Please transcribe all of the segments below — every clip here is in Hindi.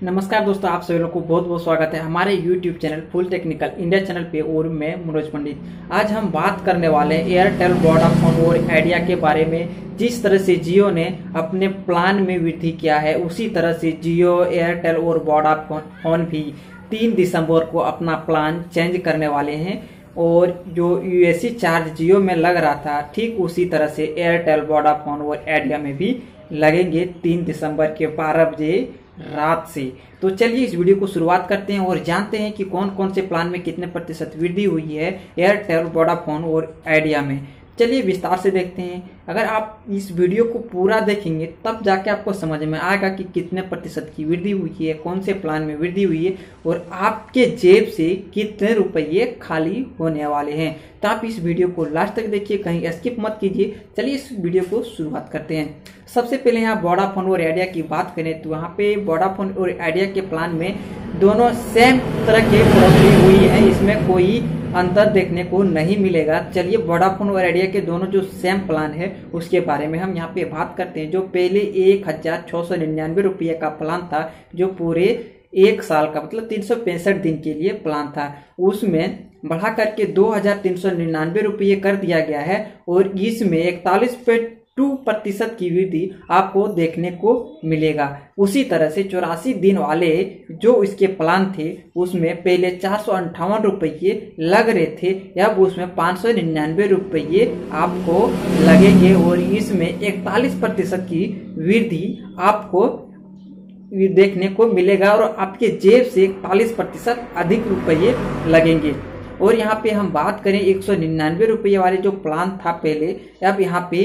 नमस्कार दोस्तों, आप सभी लोगों को बहुत बहुत स्वागत है हमारे YouTube channel full technical India channel पे। और मैं मनोज पंडित। आज हम बात करने वाले हैं एयरटेल, वोडाफोन और आइडिया के बारे में। जिस तरह से जियो ने अपने प्लान में वृद्धि किया है, उसी तरह से जियो, एयरटेल और वोडाफोन भी 3 दिसंबर को अपना प्लान चेंज करने वाले हैं। और जो यूएससी चार्ज जियो में लग रहा था, ठीक उसी तरह से एयरटेल, वोडाफोन और आइडिया में भी लगेंगे 3 दिसंबर के 12 बजे रात से। तो चलिए इस वीडियो को शुरुआत करते हैं और जानते हैं कि कौन कौन से प्लान में कितने प्रतिशत वृद्धि हुई है एयरटेल, वोडाफोन और आइडिया में। चलिए विस्तार से देखते हैं। अगर आप इस वीडियो को पूरा देखेंगे तब जाके आपको समझ में आएगा कि कितने प्रतिशत की वृद्धि हुई है, कौन से प्लान में वृद्धि हुई है और आपके जेब से कितने रुपये खाली होने वाले हैं। तो आप इस वीडियो को लास्ट तक देखिए, कहीं स्किप मत कीजिए। चलिए इस वीडियो को शुरुआत करते हैं। सबसे पहले यहाँ वोडाफोन और आइडिया की बात करें तो यहाँ पे वोडाफोन और आइडिया के प्लान में दोनों सेम तरह के बढ़ोतरी हुई है, इसमें कोई अंतर देखने को नहीं मिलेगा। चलिए वोडाफोन और आइडिया के दोनों जो सेम प्लान है उसके बारे में हम यहाँ पे बात करते हैं। जो पहले 1699 रुपये का प्लान था, जो पूरे 1 साल का मतलब 365 दिन के लिए प्लान था, उसमें बढ़ा करके 2399 रुपये कर दिया गया है। और इसमें 41.2% की वृद्धि आपको देखने को मिलेगा। उसी तरह से 84 दिन वाले जो इसके प्लान थे, उसमें पहले 458 रुपये लग रहे थे, अब उसमें 599 रुपये आपको लगेंगे। और इसमें 41% की वृद्धि आपको देखने को मिलेगा और आपके जेब से 41% अधिक रुपये लगेंगे। और यहाँ पे हम बात करें 199 रुपये वाले जो प्लान था पहले, अब यहाँ पे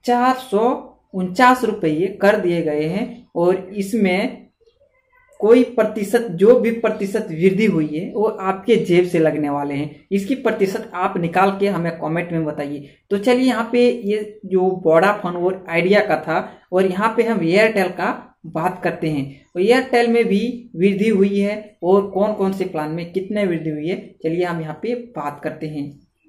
449 रुपये कर दिए गए हैं। और इसमें कोई प्रतिशत, जो भी प्रतिशत वृद्धि हुई है वो आपके जेब से लगने वाले हैं। इसकी प्रतिशत आप निकाल के हमें कमेंट में बताइए। तो चलिए यहाँ पे ये जो वोडाफोन और आइडिया का था, और यहाँ पे हम एयरटेल का बात करते हैं। तो एयरटेल में भी वृद्धि हुई है और कौन कौन से प्लान में कितने वृद्धि हुई है, चलिए हम यहाँ पे बात करते हैं।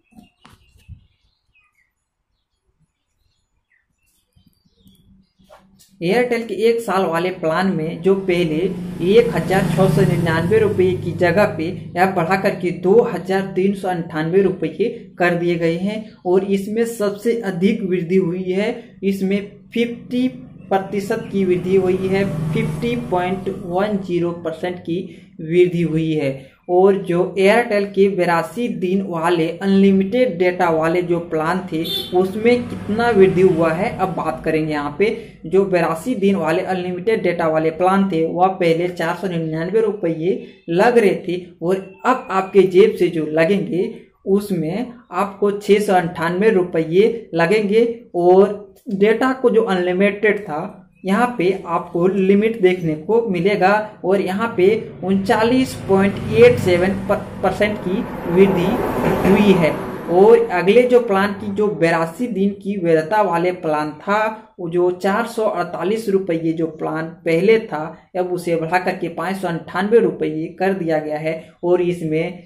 एयरटेल के 1 साल वाले प्लान में जो पहले 1699 रुपये की जगह पे अब बढ़ा करके 2398 रुपये कर दिए गए हैं। और इसमें सबसे अधिक वृद्धि हुई है, इसमें 50% की वृद्धि हुई है, 50.10% की वृद्धि हुई है। और जो एयरटेल के 82 दिन वाले अनलिमिटेड डेटा वाले जो प्लान थे, उसमें कितना वृद्धि हुआ है अब बात करेंगे। यहाँ पे जो 82 दिन वाले अनलिमिटेड डेटा वाले प्लान थे, वह पहले 499 रुपये लग रहे थे, और अब आपके जेब से जो लगेंगे उसमें आपको 698 रुपये लगेंगे। और डेटा को जो अनलिमिटेड था, यहाँ पे आपको लिमिट देखने को मिलेगा। और यहाँ पे 39.87% की वृद्धि हुई है। और अगले जो प्लान की जो 82 दिन की वैधता वाले प्लान था, वो जो 448 रुपये जो प्लान पहले था, अब उसे बढ़ा करके 598 रुपये कर दिया गया है। और इसमें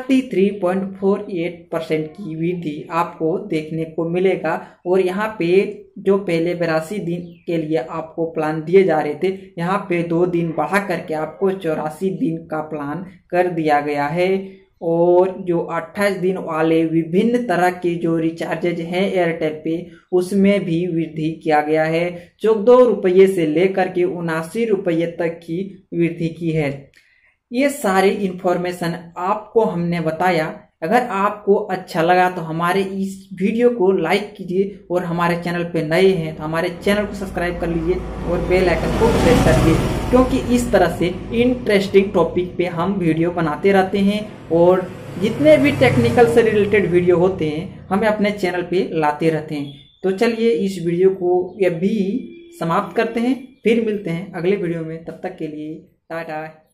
33.48% की वृद्धि आपको देखने को मिलेगा। और यहाँ पे जो पहले 82 दिन के लिए आपको प्लान दिए जा रहे थे, यहाँ पे 2 दिन बढ़ा करके आपको 84 दिन का प्लान कर दिया गया है। और जो 28 दिन वाले विभिन्न तरह के जो रिचार्जेज हैं एयरटेल पे, उसमें भी वृद्धि किया गया है। 14 रुपये से लेकर के 79 रुपये तक की वृद्धि की है। ये सारी इंफॉर्मेशन आपको हमने बताया। अगर आपको अच्छा लगा तो हमारे इस वीडियो को लाइक कीजिए, और हमारे चैनल पे नए हैं तो हमारे चैनल को सब्सक्राइब कर लीजिए और बेल आइकन को प्रेस कर दीजिए, क्योंकि इस तरह से इंटरेस्टिंग टॉपिक पे हम वीडियो बनाते रहते हैं। और जितने भी टेक्निकल से रिलेटेड वीडियो होते हैं, हमें अपने चैनल पे लाते रहते हैं। तो चलिए इस वीडियो को अभी समाप्त करते हैं, फिर मिलते हैं अगले वीडियो में। तब तक के लिए टाटा।